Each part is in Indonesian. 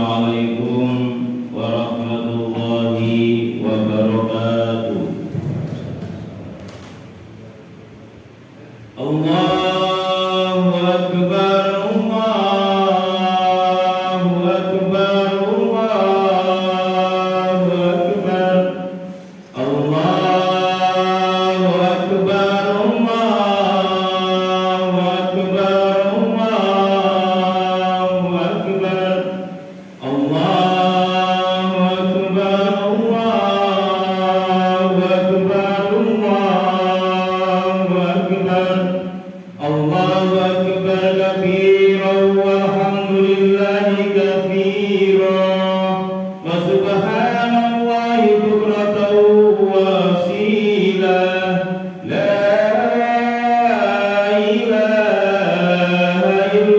Assalamualaikum warahmatullahi wabarakatuh. Allahu Akbar, Allahu Akbar, Allahu Akbar, Allahu Akbar, Allahu Akbar, Allahu Akbar, Allahu Akbar, Allahu Akbar, Allahu Akbar, Allahu Akbar kabiran walhamdulillahi katsiran wa subhanallahi bukratan wa asila. La ilaha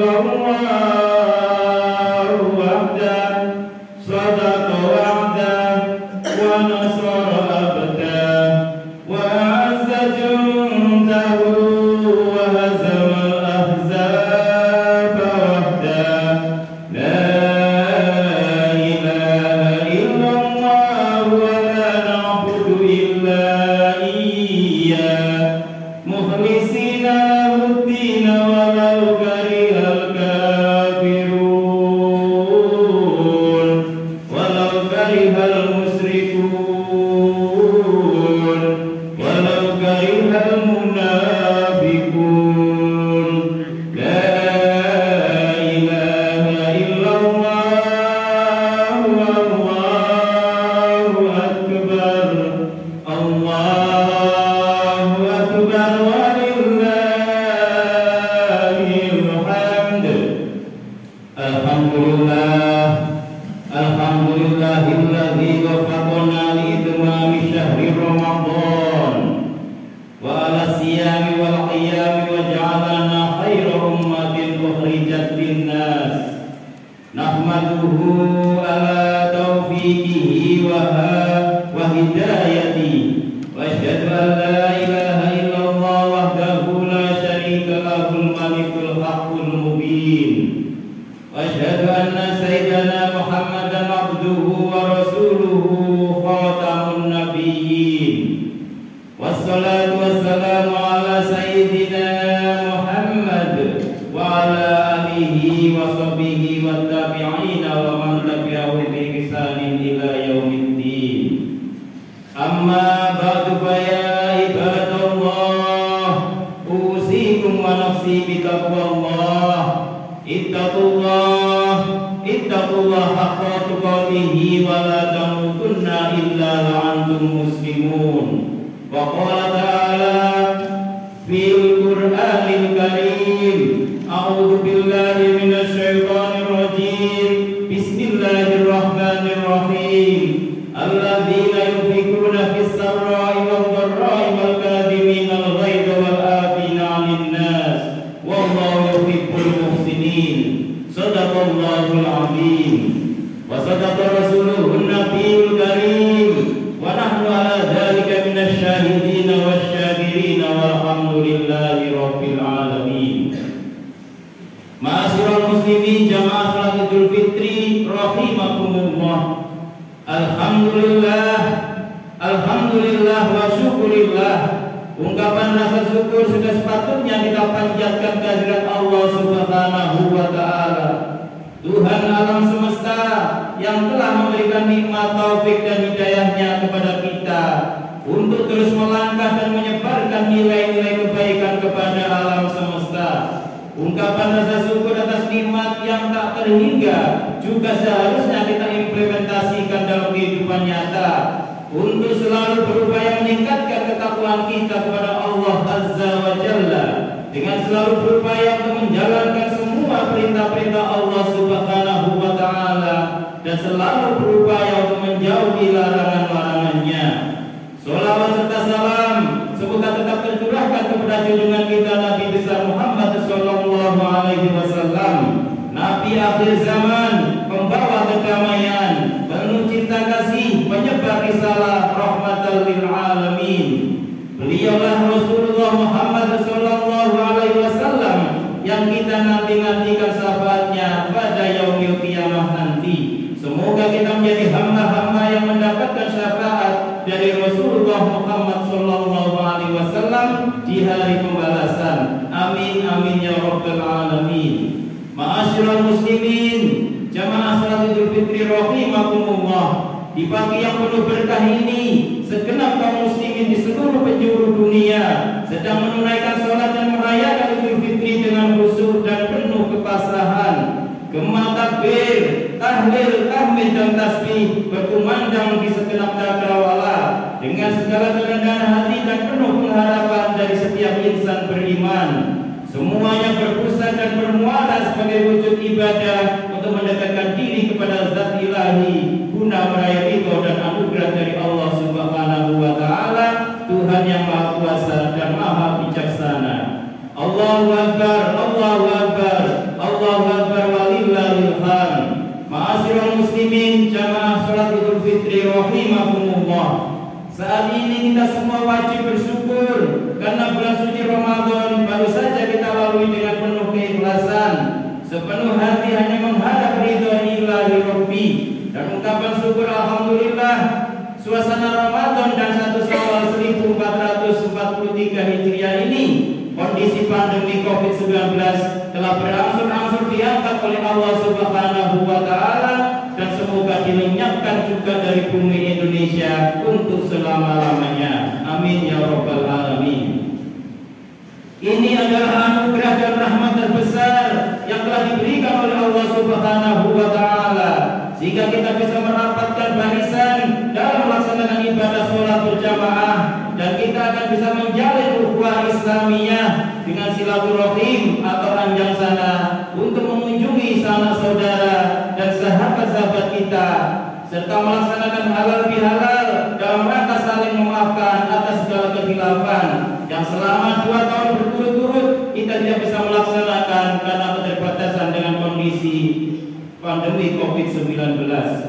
illallah wahdah sadaqa wa'dah wa nasara abdah wa azza jundahu wa hazama al-ahzaba wahdah. La ilaha illallah wa la na'budu illa iyyah mukhlisina lahu-d-din walau karihal kafirun walau karihal musyrikun walau karihal munafiqun. La ilaha illallah wallahu akbar, Allahu akbar walillahil hamd. Alhamdulillah, alhamdulillahilladzi waffaqana li itmami syahri Ramadan wa ala siyami wal qiyami wa ja'alana khairu ummatin ukhrijat linnas. Nahmaduhu ala taufiqihi wa hidayati wa asyhadu an la ilaha illallah wahdahu la syarika lahul malikul haqqul mubin. Wa asyhadu anna sayyidana Muhammadan abduhu wa rasuluhu khatamun nabiyyin. Wassalatu wassalamu ala sayyidina Muhammad wa ala alihi wa sahbihi wa tabi'ina wa man tabi'ahu bi ihsanin ila yaumiddin. Amma ba'du fa ya ibadallah, usikum wa nafsi bi taqwallah. Ittaqullah haqqa tuqatih wa la tamutunna illa wa antum muslimun. Wa qala ta'ala fil Qur'anil Karim, a'udzu billahi minasy syaithanir rajim. Bismillahirrahmanirrahim. Alladzina yunfikuna fis sarra'i wad dharra'i wal kadhimina al ghaidha wal 'afina 'anil nas wallahu yuhibbul muhsinin. Sadaqallahul 'azim wa sadaqa rasuluhun nabiyul karim wa nahnu 'ala dzalika minasy syahidin wasyakirin walhamdulillahi rabbil alamin. Ma'asyiral muslimin jamaah salat Idul Fitri rahimakumullah. Alhamdulillah, alhamdulillah wa syukurillah. Ungkapan rasa syukur sudah sepatutnya kita panjatkan kehadirat Allah Subhanahu wa taala, Tuhan alam semesta yang telah memberikan nikmat taufik dan hidayahnya kepada kita untuk terus melangkah dan menyebarkan nilai-nilai kebaikan kepada alam semesta. Ungkapan rasa syukur atas nikmat yang tak terhingga juga seharusnya kita implementasikan dalam kehidupan nyata untuk selalu berupaya meningkatkan ketakwaan kita kepada Allah Azza wa Jalla dengan selalu berupaya untuk menjalankan semua perintah-perintah Allah Subhanahu wa taala dan selalu berupaya untuk menjauhi larangan-larangannya. Shalawat serta salam semoga tetap tercurahkan kepada junjungan kita Nabi besar Muhammad sallallahu alaihi wasallam, Nabi akhir zaman, pembawa kedamaian, penuh cinta kasih, penyebar risalah rahmatan lil alamin. Beliaulah Rasulullah Muhammad sallallahu alaihi wasallam yang kita nanti-nantikan syafaatnya pada yaumil qiyamah nanti. Semoga kita menjadi hamba-hamba yang mendapatkan syafaat dari Rasulullah Muhammad SAW di hari pembalasan. Amin amin ya rabbal alamin. Ma'asyiral muslimin, jamaah salat Idul Fitri rahimakumullah. Di pagi yang penuh berkah ini, segenap kaum muslimin di seluruh penjuru dunia sedang menunaikan salat dan merayakan Idul Fitri dengan khusyuk dan penuh kepasrahan. Gema takbir, tahlil, tahmid dan tasbih berkumandang di segenap cakrawala dengan segala kerendahan hati dan penuh pengharapan dari setiap insan beriman. Semuanya berpusat dan bermuara sebagai wujud ibadah untuk mendekatkan diri kepada Zat Ilahi guna meraih ridho dan anugerah dari Allah Subhanahu wa taala, Tuhan yang Maha Kuasa dan Maha Bijaksana. Allahu Akbar, Allahu Akbar, Allahu Akbar walillahil hamd. Ma'asyiral muslimin, jamaah salat Idul Fitri rahimakumullah. Saat ini kita semua wajib bersyukur karena bulan suci Ramadan baru saja kita lalui dengan penuh keikhlasan, sepenuh hati hanya mengharap ridho ilahi Rabbi dan ungkapan syukur alhamdulillah. Suasana Ramadan dan 1 Syawal 1443 Hijriah ini, kondisi pandemi COVID-19 telah berangsur-angsur diangkat oleh Allah Subhanahu wa taala dan semoga dilenyapkan juga dari bumi Indonesia untuk selama-lamanya. Amin ya rabbal alamin. Ini adalah anugerah dan rahmat terbesar yang telah diberikan oleh Allah Subhanahu wa taala sehingga kita bisa merapatkan barisan dalam melaksanakan ibadah sholat berjamaah dan kita akan bisa menjalin ukhuwah Islamiyah dengan silaturahim atau anjang sana untuk mengunjungi sanak saudara dan sahabat-sahabat kita serta melaksanakan halal bihalal dalam rangka saling memaafkan atas segala kekhilafan yang selama 2 tahun berturut-turut kita tidak bisa melaksanakan karena keterbatasan dengan kondisi pandemi COVID-19.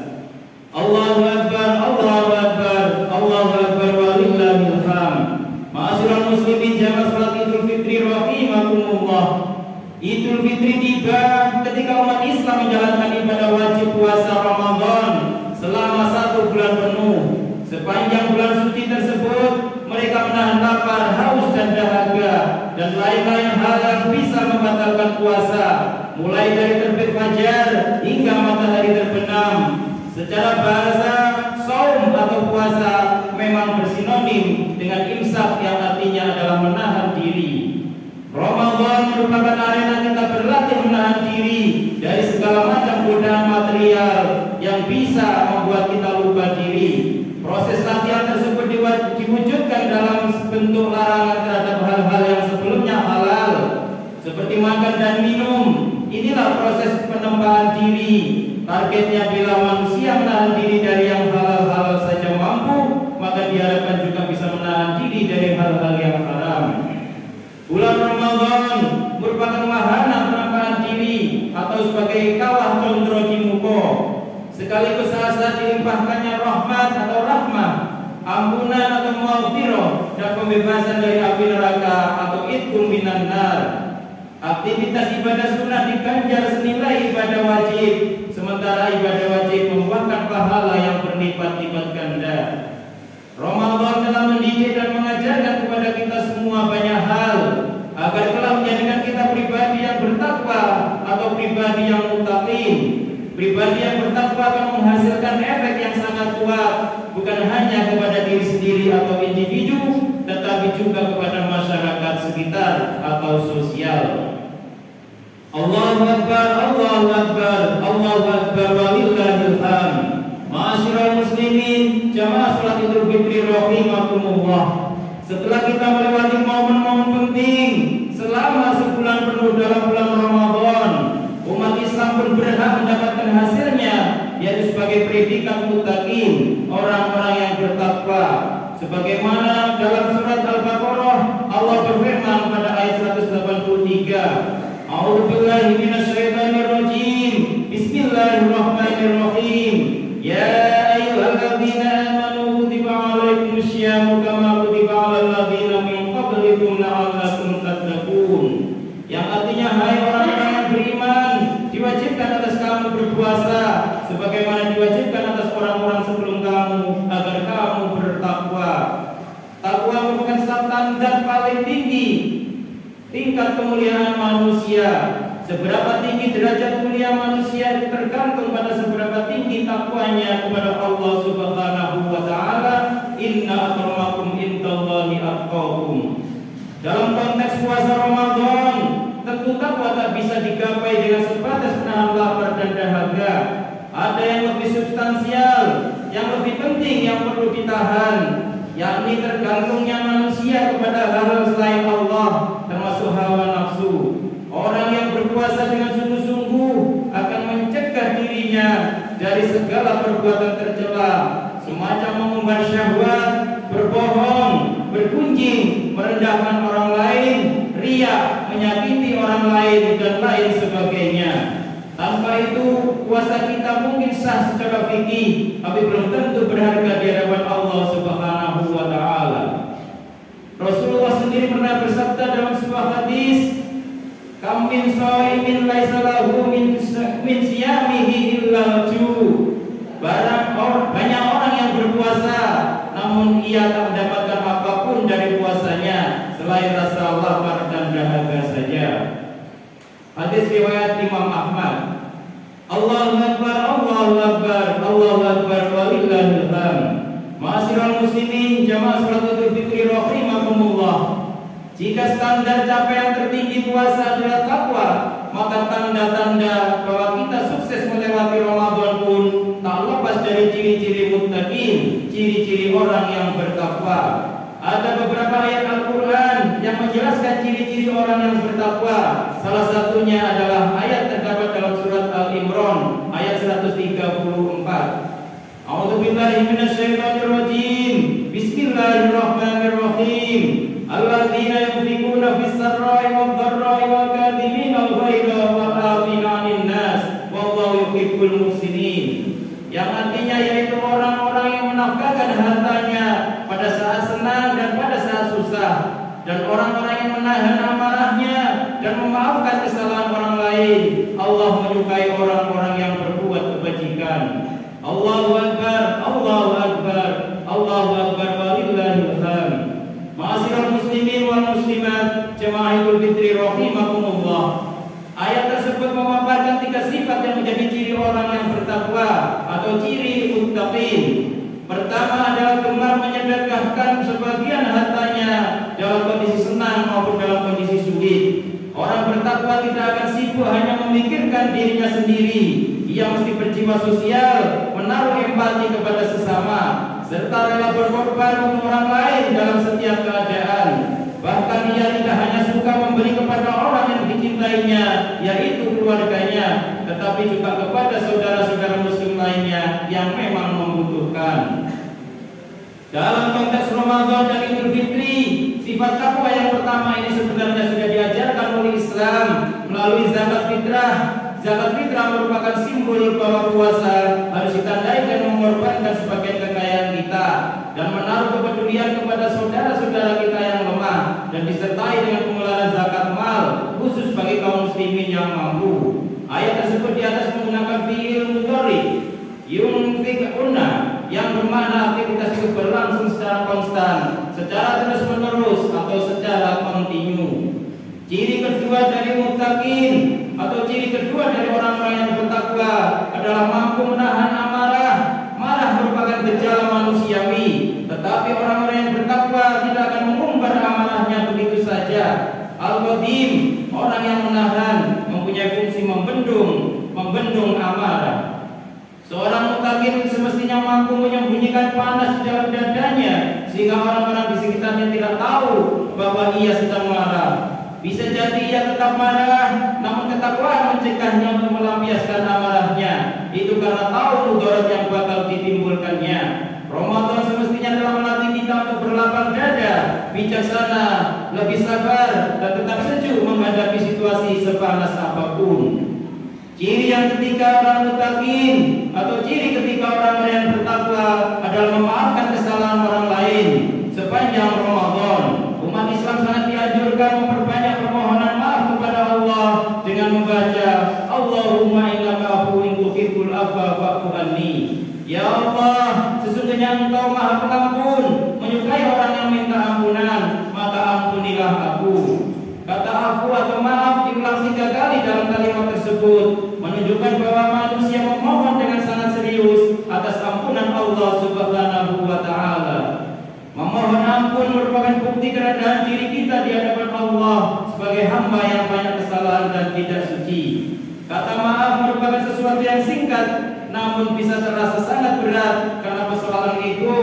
Allahu Akbar, Allahu Akbar, Allahu Akbar walillahil hamd. Ma'asyiral muslimin, jamaah salat Idul Fitri rahimakumullah. Idul Fitri tiba ketika umat Islam menjalankan ibadah wajib puasa Ramadan selama 1 bulan penuh. Sepanjang bulan suci tersebut mereka menahan lapar, haus dan dahaga dan lain-lain hal yang bisa membatalkan puasa, mulai dari terbit fajar hingga matahari terbenam. Secara bahasa, saum atau puasa memang bersinonim dengan imsak yang artinya adalah menahan diri. Ramadan merupakan arena kita berlatih menahan diri dari segala macam godaan material yang bisa membuat kita lupa diri. Proses latihan tersebut diwujudkan dalam bentuk larangan terhadap hal-hal yang sebelumnya halal, seperti makan dan minum. Inilah proses penempaan diri. Targetnya bila manusia menahan diri dari yang halal-halal saja mampu, maka diharapkan juga bisa menahan diri dari hal-hal yang haram. Bulan Ramadan merupakan wahana penempaan diri atau sebagai kawah condro di muko, sekaligus saat dilimpahkannya rahmat atau rahmah, ampunan atau maghfirah dan pembebasan dari api neraka atau itqum minan nar. Aktivitas ibadah sunnah diganjar senilai ibadah wajib, sementara ibadah wajib membuahkan pahala yang berlipat-lipat ganda. Ramadan telah mendidik dan mengajarkan kepada kita semua banyak hal agar telah menjadikan kita pribadi yang bertakwa atau pribadi yang muttaqin. Pribadi yang bertakwa akan menghasilkan efek yang sangat kuat, bukan hanya kepada diri sendiri atau individu, tetapi juga kepada masyarakat sekitar atau sosial. Allahu Akbar, Allahu Akbar, Allahu Akbar walillahil hamd. Ma'asyiral muslimin, jamaah salat Idul Fitri rahimakumullah. Setelah kita melewati momen-momen penting selama sebulan penuh dalam bulan Ramadan, umat Islam pun berhak mendapatkan hasilnya, yaitu sebagai predikat muttaqin, orang-orang yang bertakwa. Sebagaimana dalam surat Al-Baqarah Allah berfirman pada ayat 183, A'udzubillahi minasyaitonir rajim. Bismillahirrahmanirrahim. Ya ayyuhalladzina amanu kutiba 'alaikumusyamu kama kutiba 'alal ladzina min qablikum la'allakum tattaqun. Yang artinya, hai orang-orang yang beriman, diwajibkan atas kamu berpuasa sebagaimana diwajibkan atas orang-orang sebelum kamu agar kamu bertakwa. Takwa merupakan standar paling tinggi tingkat kemuliaan manusia. Seberapa tinggi derajat mulia manusia itu tergantung pada seberapa tinggi takwanya kepada Allah Subhanahu wa taala. Inna akramakum indallahi atqakum. Dalam konteks puasa Ramadan, tentu takwa tak bisa digapai dengan sebatas menahan lapar dan dahaga. Ada yang lebih substansial, yang lebih penting yang perlu ditahan, yakni tergantungnya manusia kepada hal selain Allah, termasuk hawa nafsu. Orang yang berpuasa dengan sungguh-sungguh akan mencegah dirinya dari segala perbuatan tercela, semacam mengumbar syahwat, berbohong, bergunjing, merendahkan orang lain, riya, menyakiti orang lain, dan lain sebagainya. Tanpa itu, puasa kita mungkin sah secara fikih, tapi belum tentu berharga di hadapan Allah Subhanahu wa taala. Rasulullah sendiri pernah bersabda dalam sebuah hadis, "Kam min shaimin laisa lahu min siyamihi illa ju." Banyak orang yang berpuasa namun ia tak mendapatkan apapun dari puasanya selain rasa lapar dan dahaga saja. Hadis riwayat Imam Ahmad. Allahu Akbar, Allahu Akbar, Allahu Akbar, walillahil hamd. Ma'asyiral muslimin, jamaah salat Idul Fitri rahimakumullah. Jika standar capaian tertinggi puasa adalah takwa, maka tanda-tanda bahwa kita sukses melewati Ramadan pun tak lepas dari ciri-ciri muttaqin, ciri-ciri orang yang bertakwa. Ada beberapa ayat Al-Quran yang menjelaskan ciri-ciri orang yang bertakwa. Salah satunya adalah ayat terdapat dalam surat Al-Imran ayat 134. A'udzubillahi minasyaitonirrajim. Bismillahirrahmanirrahim. Alladzina yunfiquna fis-sarra'i wad-dharra'i wal kadhimina al-ghaidha wal 'afina 'anil nas wallahu yuhibbul muhsinin. Yang artinya yaitu orang-orang yang menafkahkan hartanya pada saat senang dan pada saat susah, dan orang-orang yang menahan amarahnya dan memaafkan kesalahan orang lain. Allah menyukai orang-orang yang berbuat kebajikan. Allahu Akbar, Allahu Akbar, Allahu Akbar, walillahil hamd. Ma'asyiral muslimin wal muslimat, jemaah Idul Fitri rahimakumullah. Ayat tersebut memaparkan 3 sifat yang menjadi ciri orang yang bertakwa atau ciri muttaqin. Pertama adalah gemar menyedekahkan sebagian hartanya dalam kondisi senang maupun dalam kondisi sulit. Orang bertakwa tidak akan sibuk hanya memikirkan dirinya sendiri. Ia mesti berjiwa sosial, menaruh empati kepada sesama, serta rela berkorban untuk orang lain dalam setiap keadaan. Bahkan ia tidak hanya suka memberi kepada orang yang dicintainya, yaitu keluarganya, tetapi juga kepada saudara-saudara muslim lainnya yang memang membutuhkan. Dalam konteks Ramadan dan Idul Fitri, sifat takwa yang pertama ini sebenarnya sudah diajarkan oleh Islam melalui zakat fitrah. Zakat fitrah merupakan simbol bahwa puasa harus ditandai dengan mengorbankan sebagian kekayaan kita dan menaruh kepedulian kepada saudara-saudara kita yang lemah, dan disertai dengan pengeluaran zakat mal khusus bagi kaum muslimin yang mampu. Ayat tersebut di atas menggunakan fi'il mudhari yunfiquna yang bermakna aktivitas itu berlangsung secara konstan, secara terus-menerus atau secara kontinu. Ciri kedua dari muttaqin atau ciri kedua dari orang-orang yang bertakwa adalah mampu menahan amarah. Marah merupakan gejala manusiawi, tetapi orang-orang yang bertakwa tidak akan mengumbar amarahnya begitu saja. Al-Qadim, orang yang menahan, mempunyai fungsi membendung amarah. Seorang muttaqin semestinya mampu menyembunyikan panas di dalam dadanya sehingga orang-orang di sekitarnya tidak tahu bahwa ia sedang marah. Bisa jadi ia tetap marah, namun ketakwaan mencegahnya untuk melampiaskan amarahnya. Itu karena tahu mudarat yang bakal ditimbulkannya. Ramadan semestinya telah melatih kita untuk berlapang dada, bijaksana, lebih sabar, dan tetap sejuk menghadapi situasi sepanas apapun. Ciri yang ketiga orang muttaqin atau ciri ketiga orang yang bertakwa adalah memaafkan kesalahan orang lain. Sepanjang Ramadan, umat Islam sangat dianjurkan memperbanyak permohonan maaf kepada Allah dengan membaca Allahumma innaka afuwwun tuhibbul afwa fa'fu fa'fu anni. Ya Allah, sesungguhnya Engkau Maha Pengampun, menyukai orang yang minta ampunan, maka ampunilah aku. Kata afu atau maaf diulang 3 kali dalam kalimat tersebut, menunjukkan bahwa manusia memohon dengan sangat serius atas ampunan Allah Subhanahu wa Ta'ala. Memohon ampun merupakan bukti kerendahan diri kita di hadapan Allah sebagai hamba yang banyak kesalahan dan tidak suci. Kata maaf merupakan sesuatu yang singkat, namun bisa terasa sangat berat karena persoalan ego,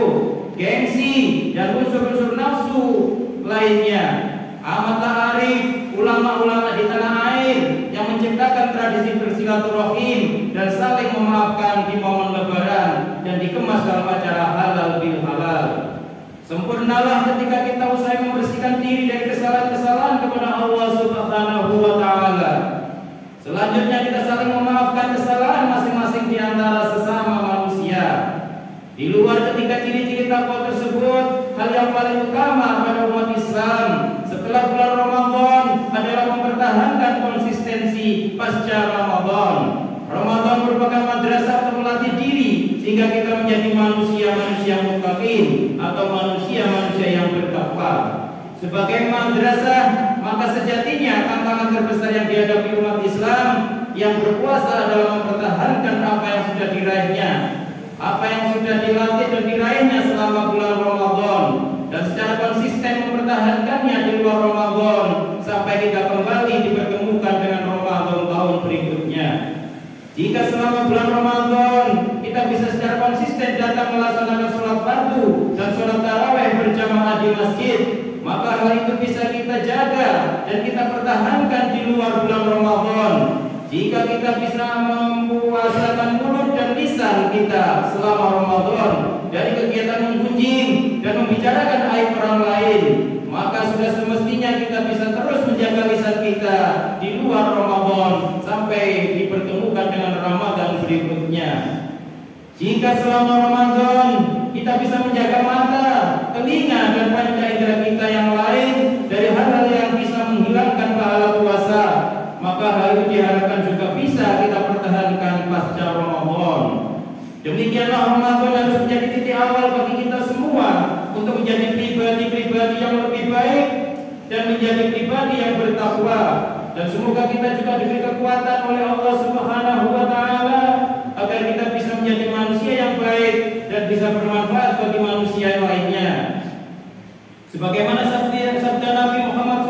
gengsi, dan unsur-unsur nafsu lainnya. Amatlah arif ulama-ulama di tanah air yang menciptakan tradisi bersilaturahim dan saling memaafkan di momen lebaran dan dikemas dalam acara halal bil halal. Sempurnalah ketika kita usai membersihkan diri dari kesalahan-kesalahan kepada Allah Subhanahu wa Ta'ala. Selanjutnya kita saling memaafkan kesalahan masing-masing di antara sesama manusia. Di luar ketika ciri-ciri takwa tersebut, hal yang paling utama pada umat Islam setelah bulan Ramadan adalah mempertahankan konsistensi pasca Ramadan. Ramadan merupakan madrasah untuk melatih diri sehingga kita menjadi manusia-manusia muttaqin atau manusia-manusia yang bertakwa. Sebagai madrasah, maka sejatinya tantangan terbesar yang dihadapi umat Islam yang berpuasa adalah mempertahankan apa yang sudah diraihnya, apa yang sudah dilatih dan diraihnya selama bulan Ramadan, dan secara konsisten mempertahankannya di luar Ramadan sampai kita kembali dipertemukan dengan Ramadan tahun berikutnya. Jika selama bulan Ramadan kita bisa secara konsisten datang melaksanakan sholat fardu dan sholat tarawih berjamaah di masjid, maka hal itu bisa kita jaga dan kita pertahankan di luar bulan Ramadan. Jika kita bisa mempuasakan mulut dan lisan kita selama Ramadan dari kegiatan menggunjing dan membicarakan aib orang lain, maka sudah semestinya kita bisa terus menjaga lisan kita di luar Ramadan sampai dipertemukan dengan Ramadan berikutnya. Jika selama Ramadan kita bisa menjaga mata, telinga, dan panca indera kita yang lain dari hal-hal yang bisa menghilangkan pahala puasa, maka hal itu diharapkan juga bisa kita pertahankan pasca Ramadan. Demikianlah Ramadan harus menjadi titik awal bagi kita semua untuk menjadi pribadi-pribadi yang lebih baik dan menjadi pribadi yang bertakwa. Dan semoga kita juga diberi kekuatan oleh Allah Subhanahu wa Ta'ala agar kita bisa menjadi manusia yang baik dan bisa bermanfaat bagi manusia yang lainnya. Sebagaimana sabda Nabi Muhammad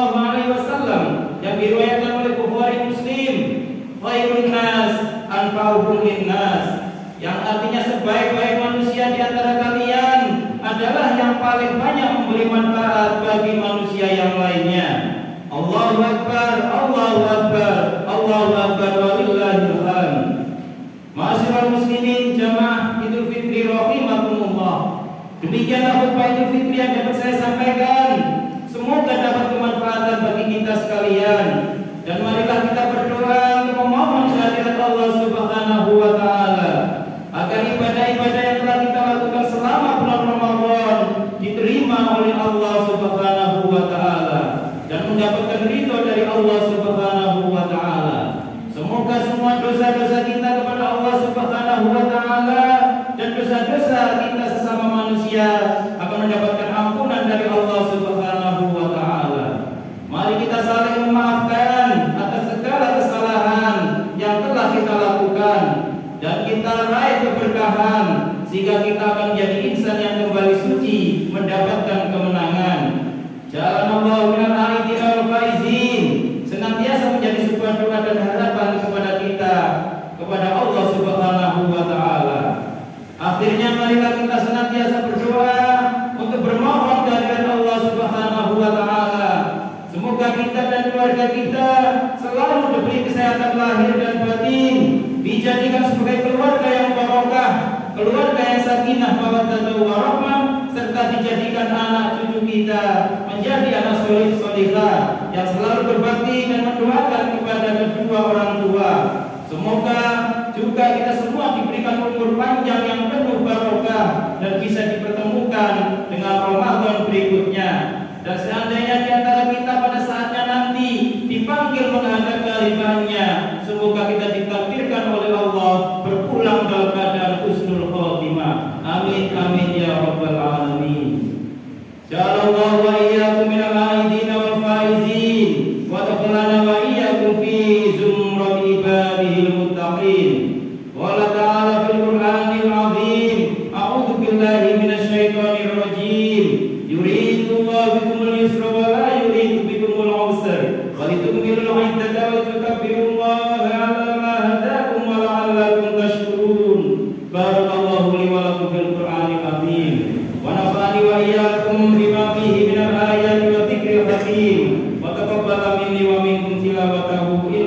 SAW yang diriwayatkan oleh Bukhari Muslim, khairun nas anfa'uhum linnas, yang artinya sebaik-baik manusia di antara kalian adalah yang paling banyak memberi manfaat bagi manusia yang lainnya. Allahu Akbar, Allahu Akbar, Allahu Akbar, walillahil hamd. Ma'asyiral muslimin jamaah Idul Fitri rahimakumullah. Demikianlah khutbah Idul Fitri yang dapat saya sampaikan. Semoga dapat bermanfaat bagi kita sekalian. Dan marilah kita berdoa untuk memohon kehadirat Allah Subhanahu wa Ta'ala agar ibadah-ibadah yang telah kita lakukan selama bulan Ramadan diterima oleh Allah Subhanahu wa Ta'ala dan mendapatkan ridho dari Allah Subhanahu wa Ta'ala. Semoga semua dosa-dosa kita kepada Allah Subhanahu wa Ta'ala dan dosa-dosa kita sesama manusia akan mendapatkan ampunan dari Allah Subhanahu wa Ta'ala. Mari kita saling memaafkan atas segala kesalahan yang telah kita lakukan dan kita raih keberkahan sehingga kita akan menjadi insan yang kembali suci mendapatkan kemenangan. Ja'alallahu minal aidin wal faizin. Senantiasa menjadi sebuah doa dan harapan kepada kita, kepada Allah Subhanahu wa Ta'ala. Akhirnya marilah kita senantiasa berdoa untuk bermohon kehadirat Allah Subhanahu wa Ta'ala. Semoga kita dan keluarga kita selalu diberi kesehatan lahir dan batin, dijadikan sebagai keluarga yang barokah, keluarga yang sakinah mawaddah warahmah, serta dijadikan anak cucu kita menjadi anak soleh-solehah yang selalu berbakti dan mendoakan kepada kedua orang tua. Semoga juga kita semua diberikan umur panjang yang penuh barokah dan bisa dipertemukan dengan Ramadan berikutnya. Dan seandainya di antara kita pada saatnya nanti dipanggil menghadap kehadirannya, semoga kita ditakdirkan oleh Allah berpulang dalam barakallahu li wa lakum fil Qur'anil azim wa nafa'ani wa iyyakum bima fihi minal ayati wa dzikril hakim wa taqabbala minni wa minkum tilawatahu